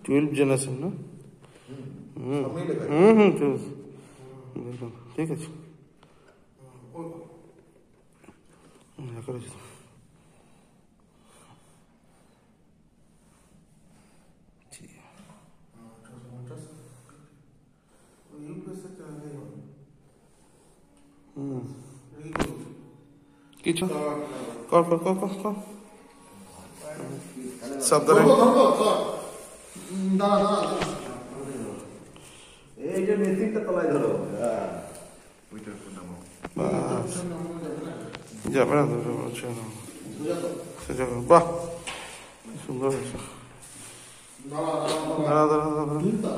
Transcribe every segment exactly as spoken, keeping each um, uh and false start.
Twelve generation ना হুম হুম হুম ঠিক আছে লেখা রয়েছে হুম কিছু কর কর কর কর কর সাবধানে এইটা মেশিনটা তলায় ধরো যাবে না সেটা বাহ সুন্দর হয়েছে দাঁড়া দাঁড়া দাঁড়া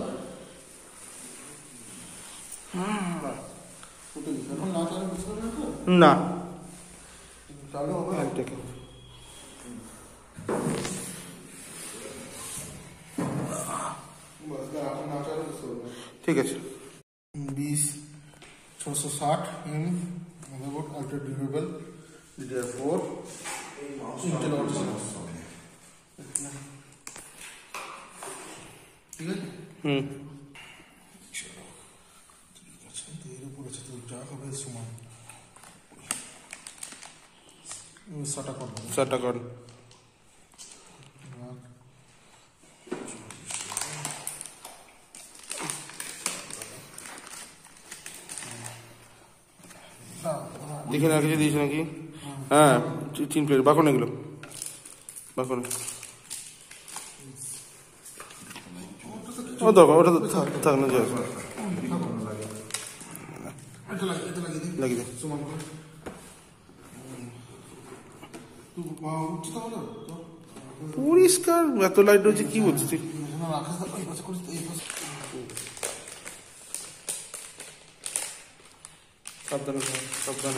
না ঠিক আছে बीस छः सौ साठ M motherboard ultra durable D D R four Intel ठीक है হুম ঠিক আছে তো এর উপর আছে তো যা হবে সমান সাটা কর সাটা কর দেখে না কিছু দিয়েছে নাকি হ্যাঁ তিন প্লেট বাকন এগুলো বাকন ও দরকার ওটা তো থাক না যায় লাগিয়ে দে পরিষ্কার এত লাইট রয়েছে কি বলছিস তুই সাবধানে সাবধানে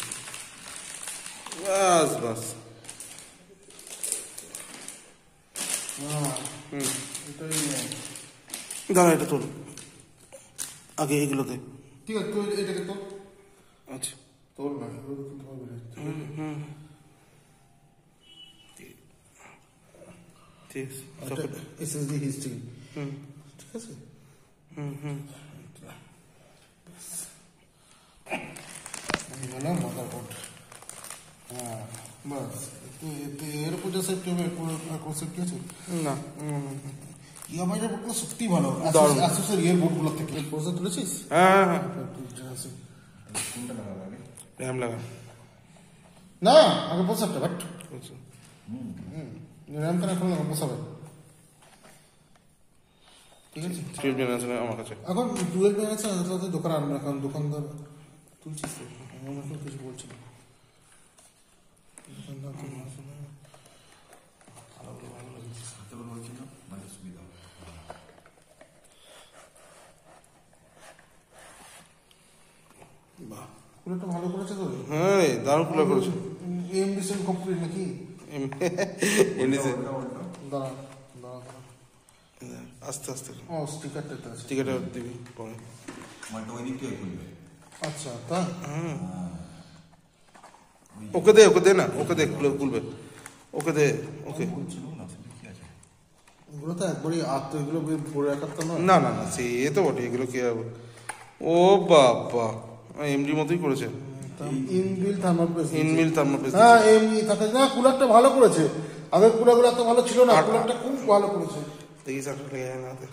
বাস বাস হুম দাঁড়া এটা তোল আগে এগুলোতে ঠিক আছে তুই এটাকে তোল আচ্ছা তোল না এগুলো কিন্তু হবে হুম হুম ঠিক আছে এসএসডি হিস্ট্রি হুম ঠিক আছে হুম হুম হলো মাদারবোর্ড হ্যাঁ বাস তো এর উপর যা সেফটি হবে কোন সেফটি আছে না ইয়ামাই এর বোর্ডগুলো সত্যি ভালো আসুসের এর বোর্ডগুলো থেকে প্রসেসর তুলেছিস হ্যাঁ হ্যাঁ কোনটা লাগাবো আগে র্যাম লাগা না আগে প্রসেসরটা বাট আচ্ছা হুম র্যাম কেন এখন লাগা বসাবে ঠিক আছে টুয়েলভ জেনারেশন আমার কাছে এখন টুয়েলভ জেনারেশন আছে দোকান আনবে এখন দোকানদার তুলছিস তো আমার এখন কিছু বলছি না দোকানদার তো আসলে ভালো ভালো লাগছে সাথে বলছি না মানে সুবিধা বাহ কুলারটা ভালো করেছে তো হ্যাঁ রে দারুণ কুলার করেছে এমডি সেল কমপ্লিট নাকি এমডি সেল দাঁড়া দাঁড়া আস্তে আস্তে ও স্টিকারটা তো আছে স্টিকারটা দিবি পরে মালটা ওই দিক থেকে খুলবে আচ্ছা তাই ওকে দে ওকে দে না ওকে দে খুলে খুলবে ওকে দে ওকে এগুলো তো একবারই আর তো এগুলো ভরে রাখার তো না না না সে তো বটে এগুলো কি হবে ও বাবা এমডি মতোই করেছে inbuilt thermal press inbuilt thermal press হ্যাঁ এমনি থাকে না কুলারটা ভালো করেছে আগের কুলারগুলো এত ভালো ছিল না কুলারটা খুব ভালো করেছে দেখি সাথে লেগে যায় না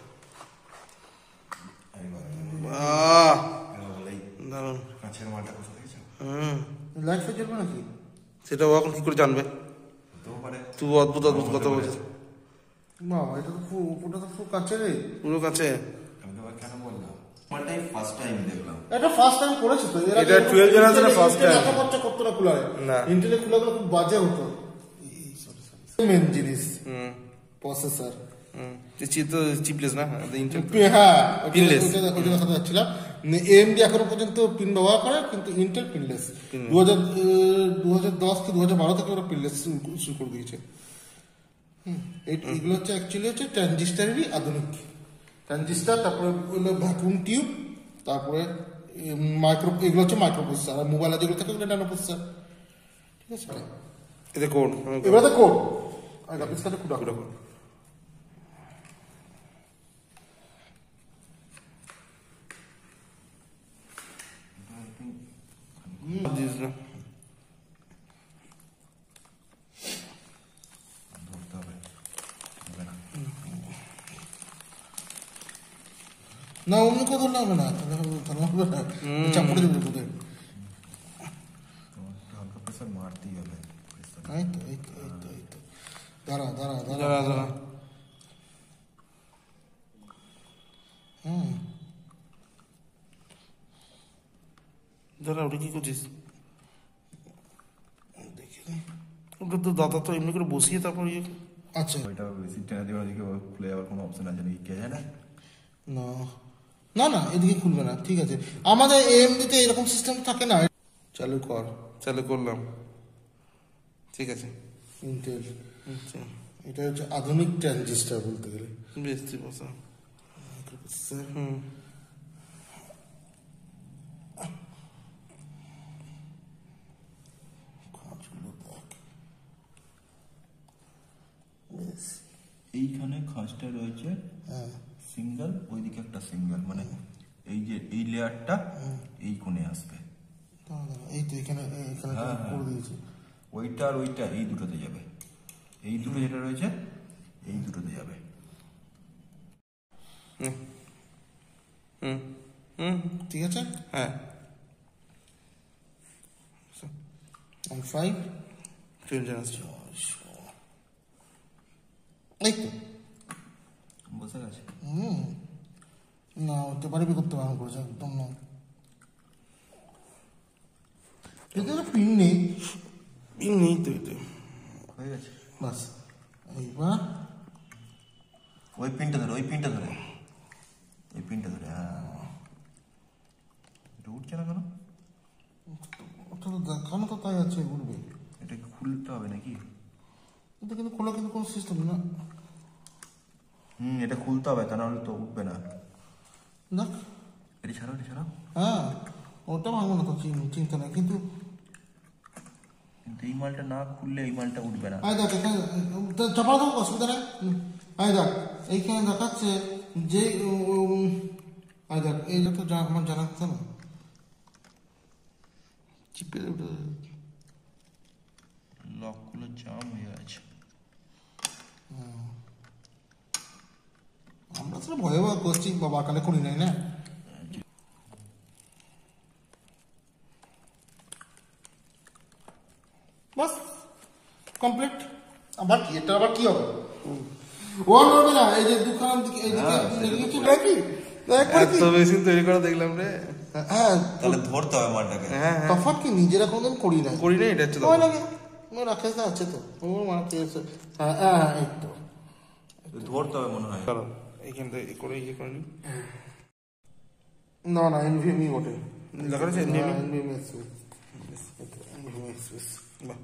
বাহ দারুণ কাছের মালটা কোথা থেকে হুম লাইট ফেল জ্বলবে নাকি সেটা ও এখন কি করে জানবে হতেও পারে তুই অদ্ভুত অদ্ভুত কথা বলছিস বাবা এটা তো পুরোটা তো পুরো কাছে রে পুরো কাছে আমি তো কেন বললাম মালটাই ফার্স্ট টাইম দেখলাম এটা ফার্স্ট টাইম করেছে তো এটা টুয়েলভ জেনারেশনের ফার্স্ট টাইম টাকা খরচা করতে না কুলারে না ইন্টেলের কুলারগুলো খুব বাজে হতো সরি সরি মেন জিনিস হুম প্রসেসর হুম চিপ তো চিপলেস না ইন্টেল হ্যাঁ পিনলেস ওটা ওটা কথা যাচ্ছিলাম এএমডি এখনো পর্যন্ত পিন ব্যবহার করে কিন্তু ইন্টেল পিনলেস দু হাজার দু হাজার দশ কি দু হাজার বারো থেকে ওরা পিনলেস শুরু করে দিয়েছে এগুলো হচ্ছে অ্যাকচুয়ালি হচ্ছে ট্রানজিস্টারেরই আধুনিক ট্রানজিস্টার তারপরে হলো ভ্যাকুয়াম টিউব তারপরে মাইক্রো এগুলো হচ্ছে মাইক্রো প্রসেসর আর মোবাইলে যেগুলো থাকে ওগুলো ন্যানো প্রসেসর ঠিক আছে এটা কোড এবারে কোড আর গ্রাফিক্স কার্ডে কোড কোড না অমনি কথা ধরলে হবে না, তাহলে হবে- তাহলে হবে না, চাপড়ে দেবে তোদের। তোমার একটু হালকা প্রেসার মারতেই হবে pressure। এই তো এই তো এই তো এই তো দাঁড়া দাঁড়া দাঁড়া দাঁড়া দাঁড়া হুম দাঁড়া, ওটা কি করছিস? দেখি নি। ওটা তো দাদা তো এমনি করে বসিয়ে তারপর ইয়ে। আচ্ছা ওইটা বেশি টেনে দেওয়ার দিকে খুলে যাওয়ার কোনো অপশন আছে নাকি কে জানে? না না না এদিকে খুলবে না, ঠিক আছে। আমাদের এমনিতে এরকম সিস্টেম থাকে না। চালু কর চালু করলাম, ঠিক আছে। ইন্টেল, আচ্ছা এটা হচ্ছে আধুনিক ট্রানজিস্টার বলতে গেলে। বেশ ঠিক আছে। হুম কাজগুলো দেখ। বেশ, এইখানে খাঁজটা রয়েছে হ্যাঁ সিঙ্গেল, ওইদিকে একটা সিঙ্গেল, মানে এই যে এই লেয়ারটা এই কোণে আসবে, দাঁড়া, দাঁড়া, এই তো এখানে এখানে হ্যাঁ, হ্যাঁ। করে দিয়েছি। ওইটা আর ওইটা এই দুটোতে যাবে, এই দুটো যেটা রয়েছে এই দুটোতে যাবে। হুম হুম হুম ঠিক আছে, হ্যাঁ ওয়ান ফাইভ টেনশন আসছে। এই তো বসে গেছে। হুম না ওতে পারবি করতে বারণ করেছে একদম না। এতে পিন নেই, পিন নেই তো এতে। হয়ে গেছে। বাস এইবার ওই পিনটা ধরে, ওই পিনটা ধরে, ওই পিনটা ধরে, হ্যাঁ। এটা উঠছে না কেন? ওটা তো দেখানো তো তাই আছে, উঠবে। এটা খুলতে হবে নাকি? এটা কিন্তু খোলা কিন্তু কোনো সিস্টেম না। হুম, এটা খুলতে হবে, তা নাহলে তো উঠবে না। দেখ এটা ছাড়াও, এটা ছাড়াও। হ্যাঁ ওটা ভাঙবো না তো, চিন- চিন্তা নেই। কিন্তু কিন্তু এই মালটা না খুললে এই মালটা উঠবে না। আয় দেখ এখানে চাপা দেবো, অসুবিধা নেই। হুম, আয় দেখ এইখানে দেখাচ্ছে যে উম, আয় দেখ এইটা তো যা- আমার জানা কথা না। চিপে ওটা লকগুলো জাম হয়ে আছে। আমরা তো ভয়ে ভয় করছি, বাবা কালে করি নাই না। বাস কমপ্লিট। আবার কি এটা আবার কি হবে? ও হবে না, এই যে দুখান দিকে এইদিকে লেগেছে নাকি এত বেশি তৈরি করা দেখলাম রে। হ্যাঁ তাহলে ধরতে হবে মালটাকে। হ্যাঁ হ্যাঁ তফাৎ কি নিজেরা কোনদিন করি নাই। করি না, এটা হচ্ছে ভয় লাগে ওই রাকেশ দা আছে তো, ও মাকে এসে হ্যাঁ হ্যাঁ এই তো ধরতে হবে মনে হয়। চলো এইখান থেকে করে ইয়ে করে নি। না না এনভিএমই বটে, লেখা রয়েছে NVMe? NVMe express, NVMe express. বাহ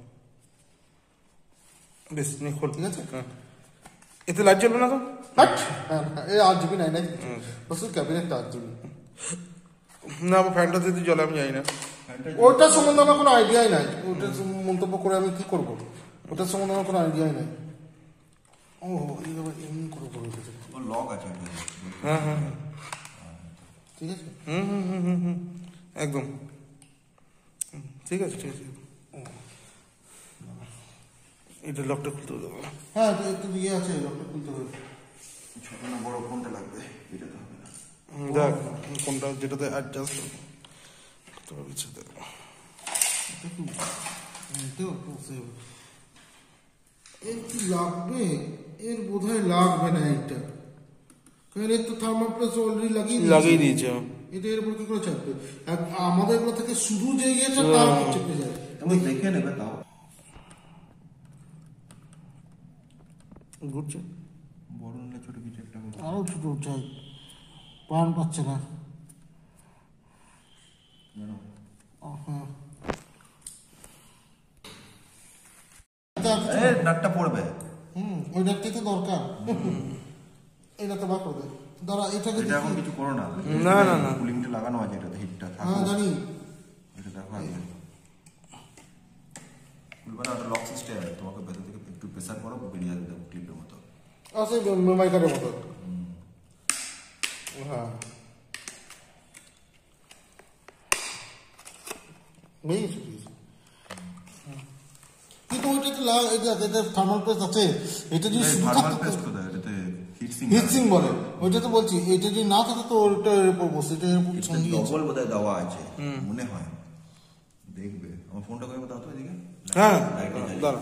বেশ নে খোল। ঠিক আছে। হ্যাঁ এতে লাইট জ্বলবে না তো? হাট হ্যাঁ হ্যাঁ, এই আট জিবি নাই নাই বস ক্যাবিনেটটা আট জিবি। না আমার ফ্যানটা যদি জ্বলে আমি জানি না। ওটার সম্বন্ধে আমার কোনো আইডিয়াই নাই, ওটার সম্বন্ধে মন্তব্য করে আমি কি করবো, ওটার সম্বন্ধে আমার কোনো আইডিয়াই নাই। ও এইভাবে এমনি করে করে রেখেছে। ও লক আছে ওটা। হ্যাঁ হ্যাঁ হ্যাঁ ঠিক আছে। হুম হুম হুম হুম হুম একদম হুম, ঠিক আছে ঠিক আছে। এটা লকটা খুলতে হবে। হ্যাঁ তো একটু ইয়ে আছে, লকটা খুলতে হবে। ছোট না বড় কোনটা লাগবে? এটা তো হবে না। হুম, দেখ কোনটা যেটাতে অ্যাডজাস্ট করতে পারবি সেটা। এটা কি এটাও তো save। এর কি লাগবে? এর বোধহয় লাগবে না এটা, কারণ এর তো থার্মাল প্লাস অলরেডি লাগিয়ে দিয়েছে। লাগিয়ে দিয়েছে। এটা এর উপর কি করে চাপবে? আর আমাদের এগুলো থেকে শুধু যে ইয়েটা তার উপর চেপে যায়। তুমি দেখে নেবে তাও। ঘুরছে বড় নিলে ছোট কিছু একটা হবে। আরো ছোট চাই, প্রাণ পাচ্ছে না। জানো? ও, হ্যাঁ এ নাটটা পড়বে। হুম ওই ডাক্তারই তো দরকার। এটা তো বার করবে, দাঁড়া এটাকে এটা এখন দেখি। কিছু করো না। না, না, না। কুলিংটা লাগানো আছে, এটা হিটটা হ্যাঁ থাকবে। জানি। এটা দেখো আগে। খুলবে না, ওটা লক সিস্টেম। তোমাকে ভেতর থেকে একটু প্রেসার করো, বেরিয়ে যাবে দেখো ক্লিপের মতো। আছে মাইকারের মতো। হ্যাঁ বুঝেছি বুঝেছি। কিন্তু ওইটা তো লাগ, এটা এটা থার্মাল পেস্ট আছে, এটা যদি শুধু থার্মাল থাকতো পেস্ট কোথায়? এটাতে হিটসিং হিটসিং বলে, ওইটা তো বলছি। এটা যদি না থাকে তো ওটা এর উপর বসে, এটা এর উপর সঙ্গে ডবল বোধহয় দেওয়া আছে মনে হয়। দেখবে আমার ফোনটা করে দাও তো এদিকে। হ্যাঁ লাইটে জ্বালিয়ে। দাঁড়া,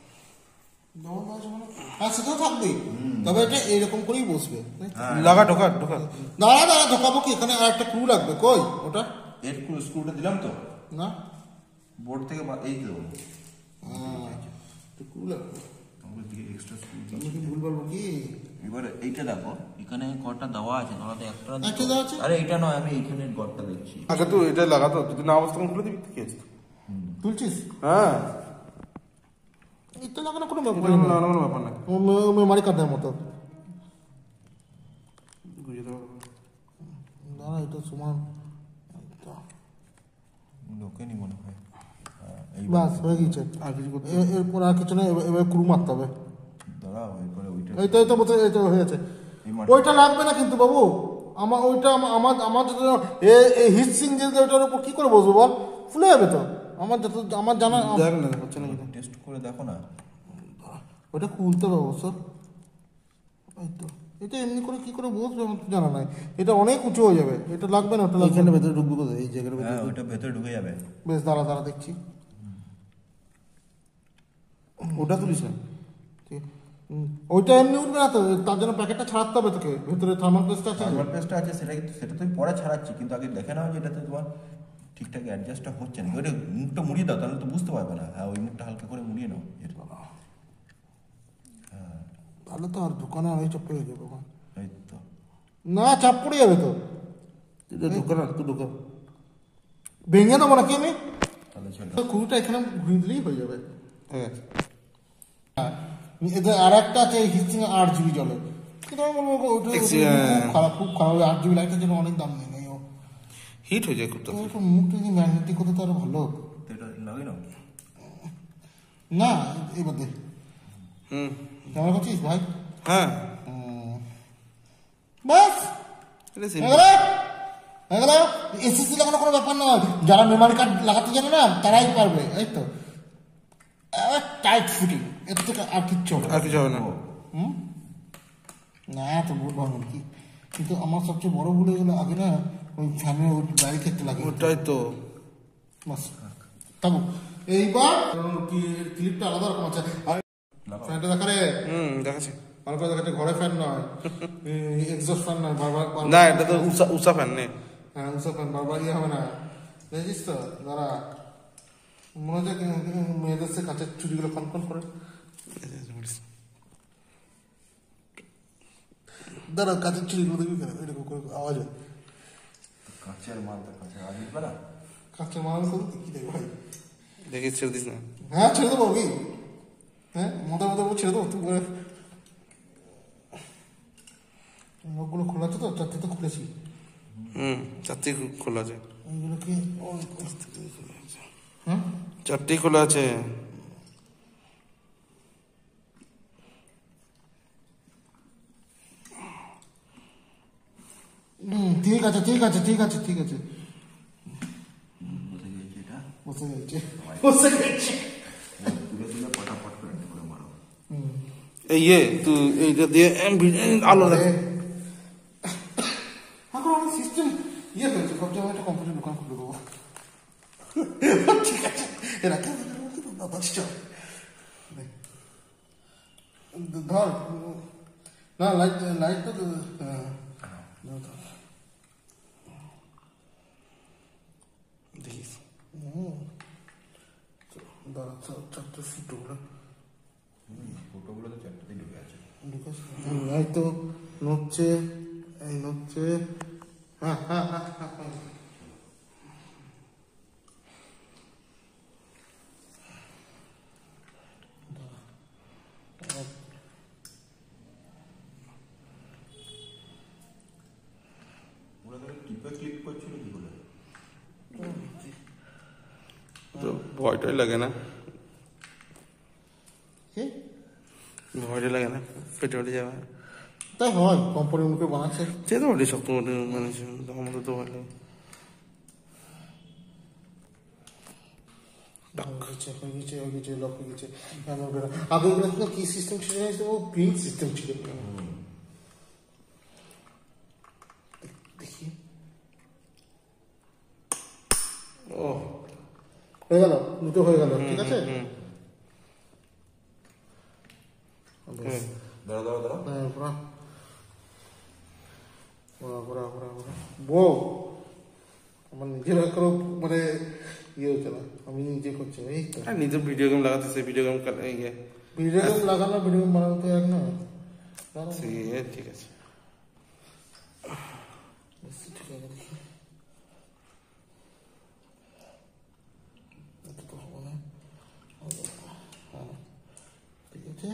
হ্যাঁ সেটাও থাকবে, তবে এটা এরকম করেই বসবে। হ্যাঁ লাগা ঢোকা ঢোকা। দাঁড়া দাঁড়া ঢোকাবো কি, এখানে আর একটা ক্রু লাগবে, কই ওটা? এর স্ক্রুটা দিলাম তো না বোর্ড থেকে বা- এই তো ক্রু লাগবে, আমাদের দিকে এক্সট্রা স্ক্রু। আমি কি ভুল বলবো কি? এবারে এইটা দেখো, এখানে কটা দেওয়া আছে, তোমাদের একটা একটা দেওয়া আছে? আরে এটা নয়, আমি এইখানে গড়টা দেখছি। আচ্ছা তুই এটা লাগা তো, যদি না অবস্থা খুলে দিবি কি আছে? তুলছিস? হ্যাঁ এটা লাগানো কোনো ব্যাপার কোনো না, না, কোনো ব্যাপার না। মেমারি কাটার মতো। বুঝে দেবো। দাঁড়া এটা সমান, লোকেনি মনে হয়। হ্যাঁ, এই বাস হয়ে গেছে। আর কিছু করতে এ- এরপর আর কিছু না, এবার- এবার ক্রু মারতে হবে। দাঁড়াও এরপরে ওইটা এইটা এইটা বলতে এইটা হয়ে গেছে। এই মাটি- ওইটা লাগবে না কিন্তু বাবু, আমার ওইটা আমা- আমার আমার যত হিট সিং যে ওইটার উপর কি করে বসবো বল, ফুলে যাবে তো। আমার যত আমার জানা, দেখ না হচ্ছে না কিন্তু। টেস্ট করে দেখো না। ওটা খুলতে হবে অবশ্য। এই তো এটা এমনি করে কি করে বসবে আমার তো জানা নাই। এটা অনেক উঁচু হয়ে যাবে, এটা লাগবে না, ওটা লাগবে এখানে না। ভেতরে ঢুকবো কোথায়? এই জায়গার ভেতরে হ্যাঁ ওইটা ভেতরে ঢুকে যাবে। বেশ দাঁড়া দাঁড়া দেখছি। ওটা তুলিস না। ঠিক। হুম, ওইটা এমনি উঠবে না তো, তার জন্য প্যাকেটটা ছাড়াতে হবে তোকে, ভেতরে থার্মাল পেস্টটা আছে। থার্মাল পেস্টটা আছে, সেটা কিন্তু সেটা তুমি পরে ছাড়াচ্ছি, কিন্তু আগে দেখে নাও যে এটাতে তোমার ঠিকঠাক অ্যাডজাস্টটা হচ্ছে না। ওইটা মুখটা মুড়িয়ে দাও, তাহলে তো বুঝতে পারবে না। হ্যাঁ ওই মুখটা হালকা করে মুড়িয়ে নাও। এর তাহলে তো আর দোকানে অনেক চাপ পড়ে যাবে ওখানে। এই তো না চাপ পড়ে যাবে তো, এটা ঢোকা না, তুই ঢোকা। ভেঙে দেবো নাকি আমি? তাহলে ছেড়ে তো ক্রুটা এখানে ঘুরিয়ে দিলেই হয়ে যাবে। হ্যাঁ হ্যাঁ, এদের আর একটা আছে হিস্টিং আট জিবি চলে, কিন্তু আমি বলবো ওটা ওটা দেখছি, খুব হ্যাঁ। খারাপ, খুব খারাপ। আট জিবি লাইটের জন্য অনেক দাম নেই ও। হিট হয়ে যায় খুব তো তাড়াতাড়ি। একটু মুখটা যদি ম্যাগনেটিক হতো তো আরো ভালো হতো। তো এটা লাগে না। না এবার দেখ হুম কেমন করছিস ভাই? হ্যাঁ বাস এটা হয়ে simple। গেল, হয়ে গেল। এসএসডি লাগানো কোনো ব্যাপার নয়, যারা মেমোরি কার্ড লাগাতে জানে না তারাই পারবে। এই তো টাইট ফিটিং, এর থেকে আর কিচ্ছু হবে না। আর কিছু হবে না। হুম? না তো ভুল ভাবুন কি, কিন্তু আমার সবচেয়ে বড় ভুল হয়ে গেলো আগে না ওই ফ্যানে ওই গাড়ি খেতে লাগে। ওটাই তো। বাস থাকুক। এইবার কি ক্লিপটা আলাদা রকম আছে। আর ফ্যানটা দেখা রে, হুম দেখাচ্ছি। ভালো করে দেখাচ্ছে, ঘরে ফ্যান নয়, এক্সস্ট ফ্যান নয়, বারবার বারবার- না এটা তো উষা উষা ফ্যান নেই। হ্যাঁ উষা ফ্যান, বারবার ইয়ে হবে না, দেখছিস তো? দাঁড়া, মনে হচ্ছে কি- কি মেয়েদের সে কাঁচের চুড়িগুলো কনকন করে। দাঁড়া, কাঁচের চুড়িগুলো দেখবি কেন এরকম করে আওয়াজ হয়। কাঁচের মাল তো কাঁচের আজ দিবে না। কাঁচের মাল করে কি দেখবে ভাই? দেখি ছেড়ে দিস না। হ্যাঁ ছেড়ে দেবো কি? হ্যাঁ মতো মতো ছেড়ে দেবো তুই বলে। মুখগুলো খোলা আছে তো, চারটে তো খুলেছি। হুম চারটেই খোলা আছে। এইগুলোকে হ্যাঁ চারটেই খোলা আছে। হুম, ঠিক আছে ঠিক আছে ঠিক আছে ঠিক আছে, কোথায় গিয়েছে এটা? বসে গেছে বসে গেছে। তুলে তুলে পটাপট করে একটা করে মারো। এই ইয়ে তুই এইটা দিয়ে এম ভি- এম আলো দেখ। এখন আমার সিস্টেম ইয়ে হয়েছে, ভাবছি আমি একটা কম্পিউটার দোকান খুলে দেবো। ঠিক আছে এরা কেউ চল ধর। না লাইট লাইটটা তো হ্যাঁ দেখিস দাঁড়া, চারটে ফুটো ফটোগুলো তো চারটাতেই ঢুকে আছে। এই তো নড়ছে, এই নড়ছে। হ্যাঁ হ্যাঁ হ্যাঁ হ্যাঁ হ্যাঁ। ওরা ধরে টিপে ক্লিক করছিল কি করে? তো ভয়টাই লাগে না, কি? ভয়টাই লাগে না, পেটে পেটে যাবে। তাই হয়, কোম্পানির মুখে বানাচ্ছে। সে তো বলি শক্ত মোটে মানুষ, আমাদের তো ভালো। হয়ে গেছে হয়ে গেছে হয়ে গেছে লক হয়ে গেছে। আগে ওগুলো কি সিস্টেম ছিল? ও প্রিন্ট সিস্টেম ছিল। হয়ে গেল, দুটো হয়ে গেল, ঠিক আছে? দাঁড়া দাঁড়া দাঁড়া হ্যাঁ, ঘোরা ঘোরা ঘোরা ঘোরা ঘোরা বউ, আমার নিজের এখনো মানে ইয়ে হচ্ছে না, আমি নিজে করছি। এই তো আর নিজের ভিডিও গেম লাগাতেছে, ভিডিও গেম ইয়ে ভিডিও গেম লাগানো, ভিডিও গেম বানানো তো এক না। ঠিক আছে, ঠিক আছে, দেখি এটা তো হবে না। হ্যাঁ, ঠিক আছে।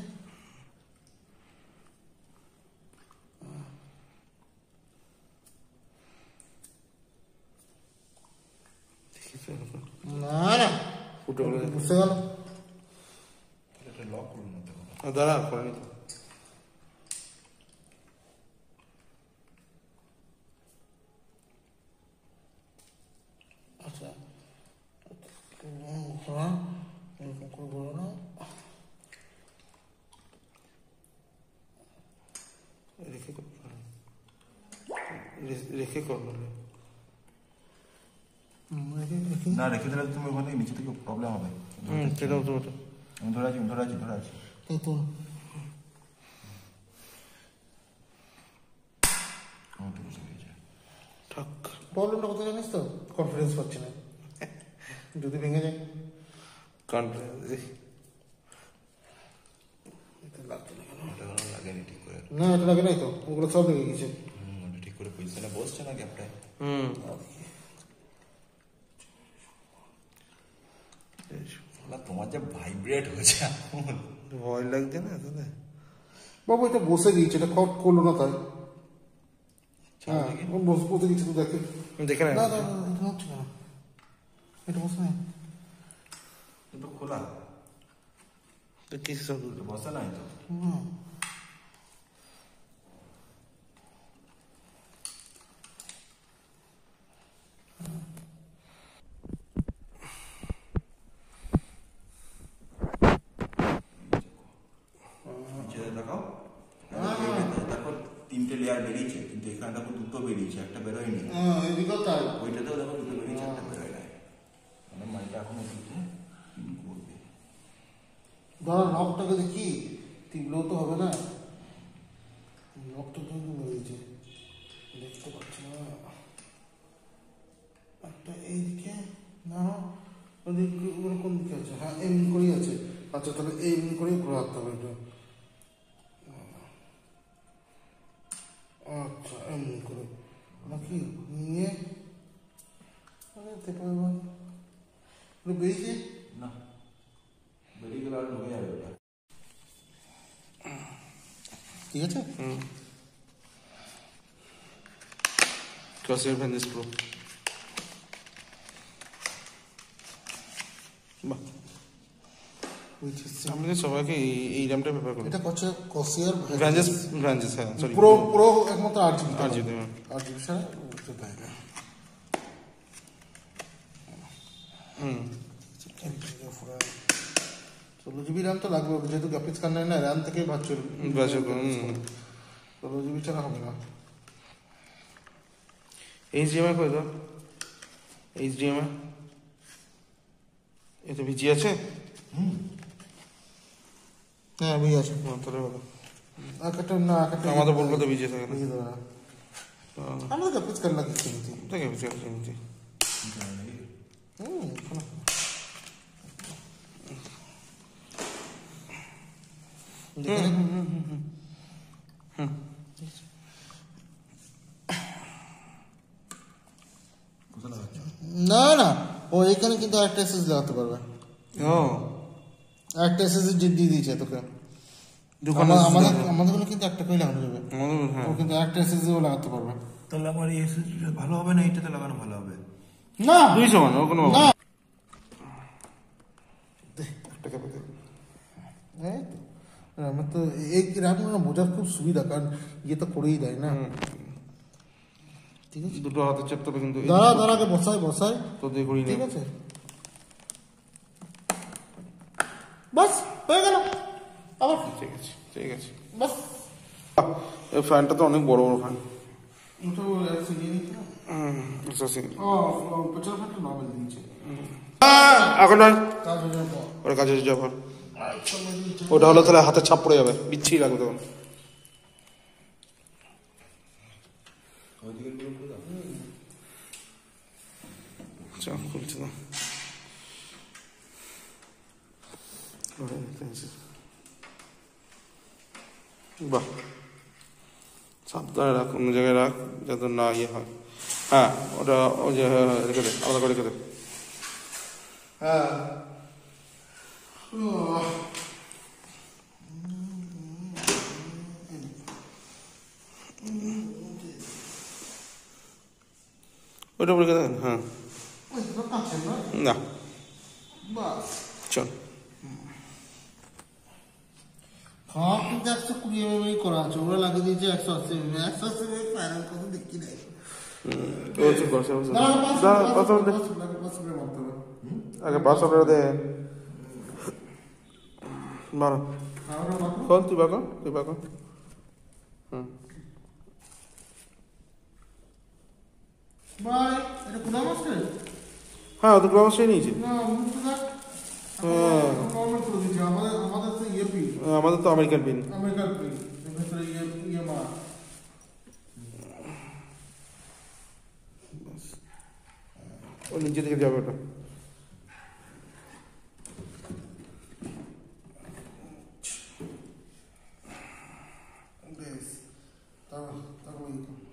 না না ফুটো করে বুঝতে গেল। এটা লক করুন না তো। দাঁড়া করে নিত। আচ্ছা, হ্যাঁ এরকম করে বলো না। রেখে কর, রেখে কর বলে না রেখে দিলে তুমি ওখানে নিচে থেকে প্রবলেম হবে। হুম, সেটাও তো ওটা আমি ধরে আছি, আমি ধরে আছি, ধরে আছি। এই তো আমার তো বুঝে গেছে। ঠাক প্রবলেমটা কোথায় জানিস তো? কনফিডেন্স পাচ্ছি না, যদি ভেঙে যায়। কনফিডেন্স এটা লাগছে না কেন? এটা কোনো লাগেনি ঠিক করে। না এটা লাগে নাই তো, ওগুলো সব লেগে গেছে। হুম, ওটা ঠিক করে পজিশনে বসছে না গ্যাপটায়। হুম না তোমার যে ভাইব্রেট হয়েছে এখন। ভয় লাগছে না তোদের? বাবু এটা বসে গিয়েছে, এটা খট করলো না তাই। হ্যাঁ বসে বসে গিয়েছে তো, দেখে দেখে না না না না, এটা হচ্ছে না, এটা বসে নাই। এটা খোলা, কিছু সব এটা বসে নাই তো। হুম নিচে দেখাও। দেখো তিনটে লেয়ার বেরিয়েছে, কিন্তু এখানে দেখো দুটো বেরিয়েছে, একটা বেরোয়নি। হ্যাঁ এদিকেও তাই। ওইটাতেও দেখো দুটো বেরিয়েছে, একটা বেরোয় নাই। মানে মাইটা এখনো দিচ্ছে কি করবে। ধর নখটাকে দেখি, তীব্রও তো হবে না, নখটা তো বেরিয়েছে, দেখতে পাচ্ছি না। একটা এইদিকে না, ওদিকে ওগুলো কোন দিকে আছে? হ্যাঁ এমনি করেই আছে। আচ্ছা তাহলে এমনি করেই ঘোরাতে হবে এটা। আচ্ছা এমনি করে নাকি নিয়ে বেরিয়েছে না, বেরিয়ে গেলে আর ঢুকে যাবে ওটা। ঠিক আছে। হুম ক্রসের ভ্যানিস প্রো বাহ, আমি তো সবাইকে এই এই র্যামটা ব্যবহার করি। এটা করছে কসিয়ার ভ্যাঞ্জেস ভ্যাঞ্জেস হ্যাঁ সরি পুরো পুরো একমাত্র আট জিবি আট জিবি আট জিবি ছাড়া উঠতে পারে না। হুম ষোলো জিবি র্যাম তো লাগবে, যেহেতু গ্রাফিক্স কার্ড নেয় না, র্যাম থেকে ভার্চুয়াল ভার্চুয়াল ষোলো জিবি ছাড়া হবে না। এইচডিএমআই করে দাও, এইচডিএমআই এটা ভিজি আছে। হ্যাঁ আমি আছে, হ্যাঁ তাহলে ভালো। একটা না একটা আমাদের বলবো তো ভিজি থাকে না, বুঝে দেবে না, আমাদের গ্রাফিক্স কার্ড লাগে কিনতে। দেখে ভিজি আছে ভিজি। হুম দেখে না না, ও এখানে কিন্তু একটা এসএস লাগাতে পারবে। ও একটা এসএস দিয়ে দিয়েছে তোকে। দোকানে আমাদের আমাদের গুলো কিন্তু একটা করে লাগানো যাবে, আমাদের হ্যাঁ ও কিন্তু একটা এসএস ও লাগাতে পারবে। তাহলে আমার এই এসএসডিটা ভালো হবে না, এইটাতে লাগানো ভালো হবে? না দুই সমান, ও কোনো না টাকা পেতে এই তো আমার তো এই রান্না বোঝার খুব সুবিধা, কারণ ইয়ে তো করেই দেয় না। ঠিক আছে দুটো হাতে চেপ তবে কিন্তু দাঁড়া দাঁড়াকে বসাই বসাই তো দিয়ে করি ঠিক না। আছে বাস হয়ে গেল আবার ঠিক আছে ঠিক আছে। বাস। এই ফ্যানটা তো অনেক বড় বড় ফ্যান। ওটা ও এসে নিয়ে নিতে হুম আচ্ছা ও পেছনের ফ্যানটা নর্মাল দিয়েছে। এখন নয়, কাজ হয়ে যাওয়ার পর ওটা কাজে যাবার ওটা হলো তাহলে হাতে ছাপ পড়ে যাবে, বিচ্ছিরি লাগবে তখন। আচ্ছা খুলছে তো, বাহ সাবধানে রাখ, অন্য জায়গায় রাখ যাতে না ইয়ে হয়। হ্যাঁ ওটা ওই যে হ্যাঁ হ্যাঁ রেখে দে, আলাদা করে রেখে দে। হ্যাঁ ওইটা রেখে দেন। হ্যাঁ না বাস চল, খাওয়া কিন্তু একশো কুড়ি এম এম করা আছে, ওরা লাগিয়ে দিয়েছে একশো আশি এম এম, একশো আশি এম এম ফাইনাল কথা দেখি নাই। ও চুপ কর, আগে পাসওয়ার্ড দে, বারো খোল, তুই বাকো তুই বাকো। হুম ভাই এটা কোন মাস্টার? হ্যাঁ তো ক্লাসে নিয়েছি। না মুক্ত দেখ, হ্যাঁ নরমাল করে দিয়েছে। আমাদের আমাদের তো ইয়ে পি, আমাদের তো আমেরিকান পিন। আমেরিকান পি, এর ভিতরে ইয়ে ইয়ে মা ও নিচে থেকে যাবে ওটা। বেশ তারপর তারপর ইয়ে কর।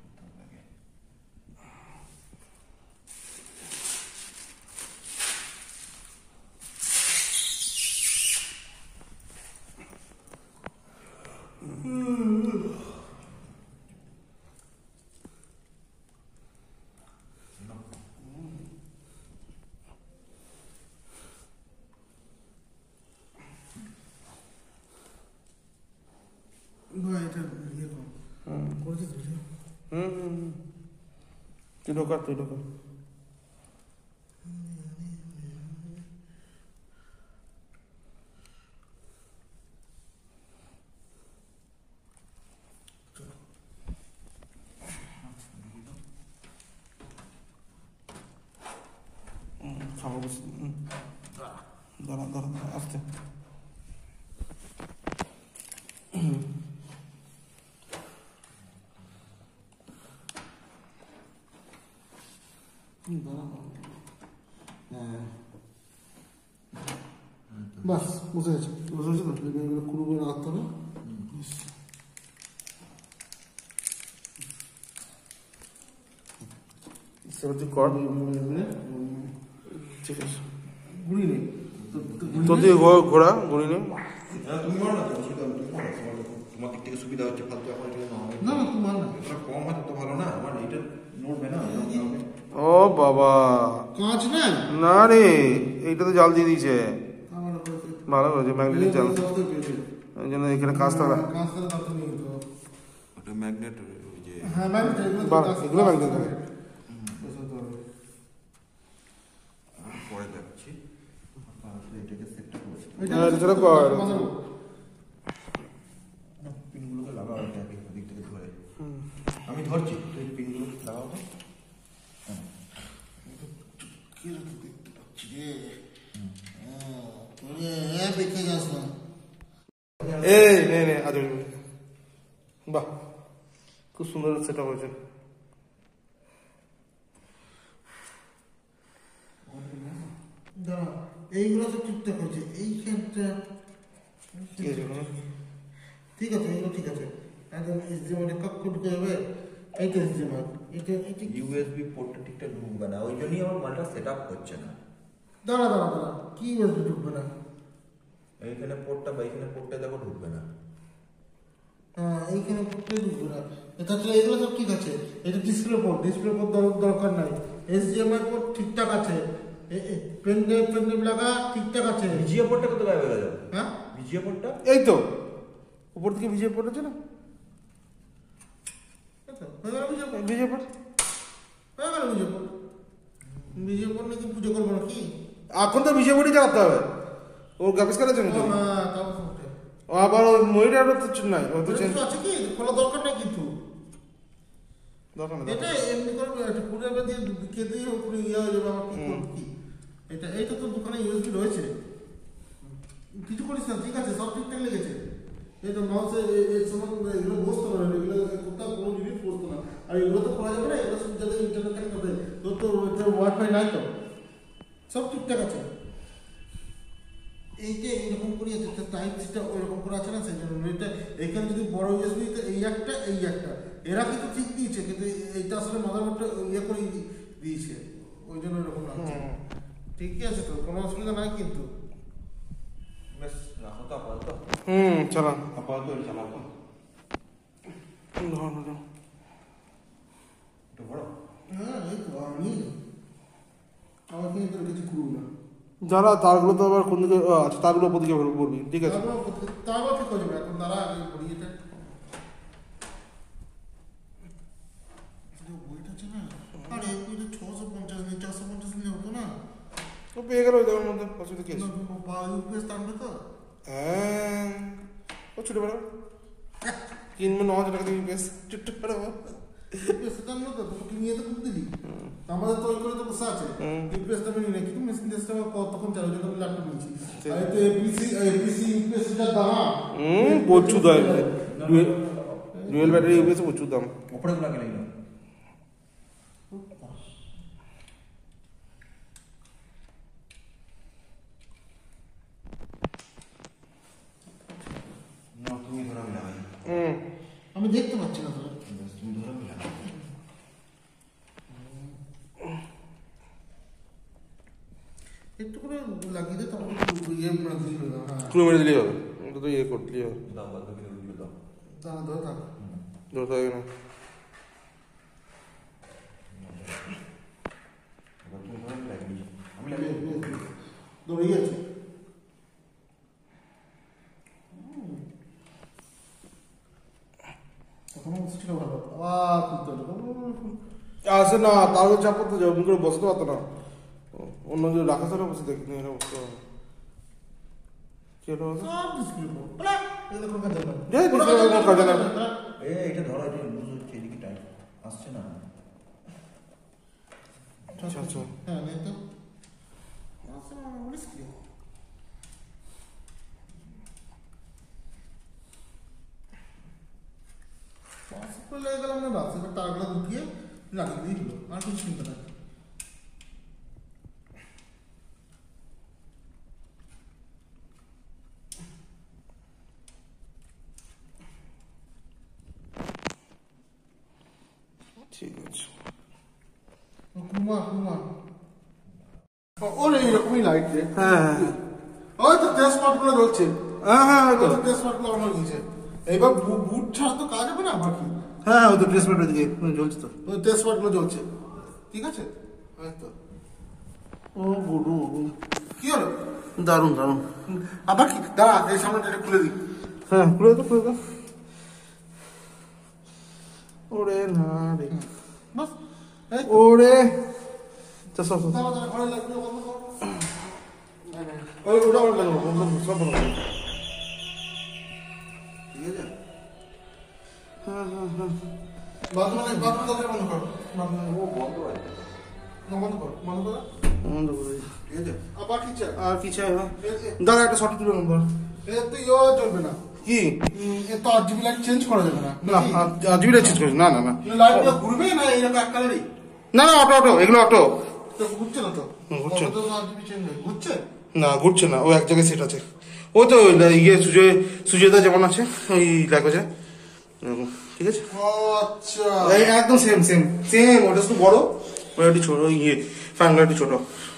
ভাই এটা ইয়ে কর, করেছিস বুঝলি? হুম হুম তুই ঢোকা তুই ঢোকা। খাবো বসে, দাঁড়া দাঁড়া দাঁড়া আসতে। বাস বুঝে গেছি, বুঝতে পারছি তো? এগুলো কুড়ো করে রাখতে হবে। সেটা তুই কর, ঠিক আছে। গুড়ি নেই তো তুই ঘো- ঘোরা ঘুরি নে। হ্যাঁ তুমি করো না তো, অসুবিধা নেই, তুমি করো, তোমার তো- তোমার দিক থেকে সুবিধা হচ্ছে, ফালতু এখন এটা না হবে। না না তুই মান না, এটা কম হয় তো ভালো না, আমার এটা নড়বে না, এরকম হবে। ও বাবা কাঁচ না না রে, এইটা তো জাল দিয়ে দিয়েছে, আমার ভালো করেছে ম্যাগনেটিক জাল, এই জন্য এখানে কাজটা কাঁচ তাহলে রাখতে নেই তো। ওটা ম্যাগনেট ওই যে হ্যাঁ ম্যাগনেট, এগুলো বাহ, কাঁচ- এগুলো কাঁচ ম্যাগনেট। থাকে। বসাতে হবে। পরে যাচ্ছি, তাহলে এটাকে সেটটা করছি। এটা হ্যাঁ, সেটা কর। বাজাবো। পিনগুলোকে লাগাও, এটা দিক থেকে ধরে আমি ধরছি, তুই পিনগুলো লাগাও তো। কিরকম দেখতে পাচ্ছি রে? হ্যাঁ, তোরে এ দেখে যাস না। এই নে নে আজ বাহ খুব সুন্দর সেটা হয়েছে। দাঁড়া, এইগুলো তো ঠিকঠাক হয়েছে, এইখানটা কি আছে ওখানে? ঠিক আছে, এগুলো ঠিক আছে। একদম এসডিএমআই কাক্কু ঢুকে যাবে, এইটা এসডিএমআই, এটা এটা ইউএসবি পোর্টটা ঠিকঠাক ঢুকবে না, ওই জন্যই আমার মালটা সেট আপ হচ্ছে না। দাঁড়া দাঁড়া দাঁড়া, কি ইউএসবি ঢুকবে না? এইখানে পোর্টটা বা এইখানে পোর্টটা দেখো ঢুকবে না। হ্যাঁ, এইখানে ঢুকতে ঢুকবে না। তাছাড়া এগুলো সব ঠিক আছে। এটা ডিসপ্লে পোর্ট, ডিসপ্লে পোর্ট দরকার নাই। এসডিএমআই পোর্ট ঠিকঠাক আছে, পেন ড্রাইভ পেন ড্রাইভ লাগা ঠিকঠাক আছে। ভিজিএ পোর্টটা কত গায়ে হয়ে যাবে? হ্যাঁ ভিজিএ পোর্টটা এই তো উপর থেকে ভিজিয়ে পড়েছে না, হয়ে গেল বিজয় পোর্ট, ভিজিয়ে পড়। হয়ে গেল বিজয় পোর্ট। বিজয় পোর্ট নাকি পুজো করবো নাকি? এখন তো ভিজিয়ে পড়ি চালাতে হবে, ওর গ্রাফিক্স কার্ডের জন্য তো। ও হ্যাঁ, তাও বটে। ও আবার ওই মহিলারও তো চুন নাই, ও তো ওটা চেঞ্জ কিছু আছে কি? খোলা দরকার নাই কিন্তু। দরকার নেই, এটা দরকার নেই। এমনি করে একটা পুরো এবার দিয়ে কে দিয়ে পুরো ইয়ে হয়ে যাবে, আমার কি করবো কি? এটা এইটা তো দোকানে ইউএসবি রয়েছে, কিছু করিস না, ঠিক আছে, সব ঠিকঠাক লেগেছে। এই তো মাউসে এই সময় এগুলো বসতে পারে না, এগুলো কোথাও কোনো জিনিস বসতো না, আর এগুলো তো করা যাবে না, এগুলো সব যাতে ইন্টারনেট কানেক্ট করতে, তোর তো তোর ওয়াইফাই নাই তো, সব ঠিকঠাক আছে। এই যে এইরকম করে আছে, টাইপ সিটা ওইরকম করে আছে না, সেই জন্য এটা এইখানে যদি বড় ইউএসবি, এই একটা এই একটা এরা কিন্তু ঠিক দিয়েছে, কিন্তু এইটা আসলে মাদারবোর্ডটা ইয়ে করে দিয়েছে, ওই জন্য এরকম লাগছে। ঠিকই আছে তো, কোনো অসুবিধা নাই কিন্তু। বেশ রাখো তো আপাতত। হুম চালান আপাতত এটা চালাবো। একটু বড়। হ্যাঁ এই তো আমি আমার কিন্তু কিছু করব না। যারা তারগুলো তো আবার কোন দিকে, আচ্ছা তারগুলো ওপর দিকে বলবি, ঠিক আছে। তারপর ঠিক হয়ে যাবে, এখন দাঁড়া আগে পড়ি এটা। বইটা আছে না, আরে বইটা ছশো পঞ্চাশ নিয়ে চারশো পঞ্চাশ নিয়ে হতো না, ও পেয়ে গেল ওই দামের মধ্যে, অসুবিধা কি আছে? ইউপিএস টানবে তো। হ্যাঁ ও ছুটে বেড়াও, কিনবে ন হাজার টাকা দিয়ে বেশ ছুটে বেড়াবো। ইউপিএস টানবে তো, তোকে নিয়ে তো খুব দিলি, আমাদের তো ওই করে তো বসে আছে। ইউপিএস টানবে নিয়ে কিন্তু মেশিন টেস্টটা কতক্ষণ চালাবে, যখন ল্যাপটপ নিয়েছি, আর তো এপিসি এপিসি ইউপিএস এর দাম হুম প্রচুর দাম, ডুয়েল ব্যাটারি ইউপিএস প্রচুর দাম। উপরে গুলা গেলে না না, তুমি ধরা মিলা ভাই। হুম আমি দেখতে পাচ্ছি না তো, তুমি ধরা মিলা একটু করে লাগিয়ে দে, তারপর ইয়ে মানে দিল না। হ্যাঁ ক্লু মেরে দিলেই হবে, ওটা তো ইয়ে করে দিলেই হবে। দাও বাদ বাকি দিও দাও। দাঁড়া ধরে থাক। ধরতে হবে না। এবার তুমি ধরা মিলা গেলি, আমি লাগিয়ে দৌড়ে গেছে। তখন ছিল ভালো, আবার খুলতে হলো। আসে না, তারও চাপ করতে যাবে, মুখে বসতে পারতো না, অন্য যে রাখা ছাড়া বসে দেখতে এরা বসতে হবে। কি হলো? সব ডিসপ্লে করো, বলা এগুলো কোনো কাজ না। এই display কোনো কাজে না। এ এটা ধরো, এটা লুজ হচ্ছে, এদিকে টাইট আসছে না। আচ্ছা আচ্ছা হ্যাঁ নেই তো, আসলে ডিসপ্লে পাসপোর্ট লেগে গেলাম না, বাস এবার তারগুলো ঢুকিয়ে লাগিয়ে দিয়ে দিল, আর কিছু চিন্তা নাই। ঠিক আছে। ঘুমা ঘুমা ওর এইরকমই লাইট রে। হ্যাঁ হ্যাঁ ওই তো তেজ পাটগুলো জ্বলছে, হ্যাঁ হ্যাঁ ওই তো তেজ পাটগুলো অন হয়ে গেছে। এইবার বু- বুট ছাড়া তো কাজ হবে না বাকি, হ্যাঁ ওই তো ড্রেস প্যান্টের দিকে জ্বলছে তো। ওই তেজ পাটগুলো জ্বলছে, ঠিক আছে। এই তো ও গুডু কি হলো, দারুণ দারুণ। আবার কি, দাঁড়া এই সামনেটা একটু খুলে দিই। হ্যাঁ খুলে দাও খুলে দাও। ওরে না রে, বাস এই তো। ওরে চল সব সব। দাঁড়া দাঁড়া ঘরে লাগলো বন্ধ কর। ওই ওটা ওটা বন্ধ করো, বন্ধ করো, সব বন্ধ করো। ঠিক আছে, হ্যাঁ হ্যাঁ হ্যাঁ বাথরুম মানে বাথরুম দরজা বন্ধ কর, বাথরুম ও বন্ধ আছে। বন্ধ কর, বন্ধ কর, বন্ধ করে দিই। ঠিক আছে। আবার কি চাই, আর কি চাই? হ্যাঁ দাঁড়া একটা শর্ট তুলে নম্বর এ তো ইয়ে চলবে না, কি? এ তো আর জিবি লাইট চেঞ্জ করা যাবে না। না আজবিটা চেঞ্জ করিস, না না না লাইটগুলো ঘুরবে না এরকম এক কালারই, না না অটো অটো, এগুলো অটো। তো ঘুরছে না তো, হুম, ঘুরছে। কত তো আর জিবি চেঞ্জ হয়, ঘুরছে। না ঘুরছে না, ও এক জায়গায় সেট আছে। ও তো ওই ইয়ে সুজয় সুজয়দা যেমন আছে ওই ল্যাঙ্গুয়েজে, ঠিক আছে। ও আচ্ছা, এই একদম সেম সেম সেম, ওটা শুধু বড়, ওই একটু ছোট, ওই ইয়ে ফ্যানগুলো একটু ছোট।